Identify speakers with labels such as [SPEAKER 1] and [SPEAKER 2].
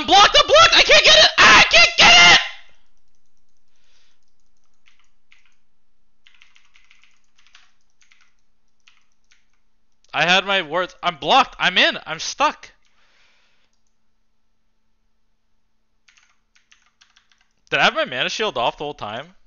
[SPEAKER 1] blocked! I'm blocked! I can't get it! I can't get it! I had my words. I'm blocked. I'm in. I'm stuck. Did I have my mana shield off the whole time?